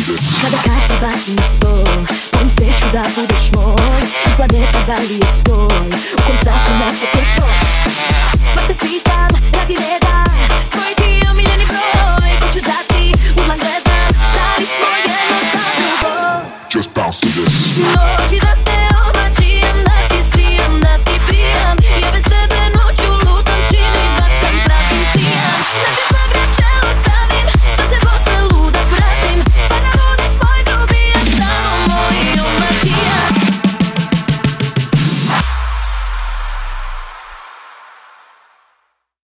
this. Kada karta bacim na stol, bojim se ću da budeš moj. Planeta da li je stoj, u kom znaku mesec je tvoj. Pa te pitam, radi reda, koji ti je omiljeni broj? Ko ću dati, udlan gledam, da li smo jedno za drugo? Just bounce to this. Dođi da te